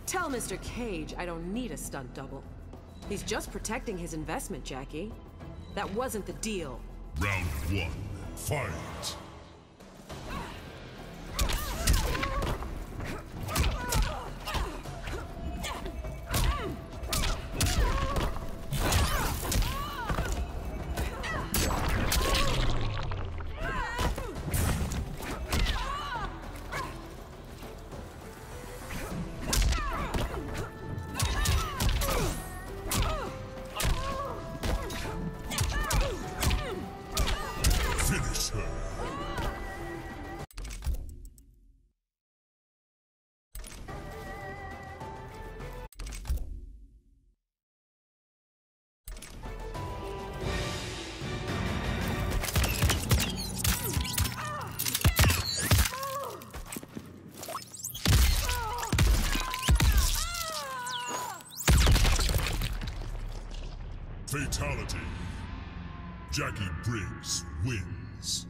Tell Mr. Cage I don't need a stunt double. He's just protecting his investment, Jackie. That wasn't the deal. Round 1, fight! Finish her! Fatality. Jackie Briggs wins.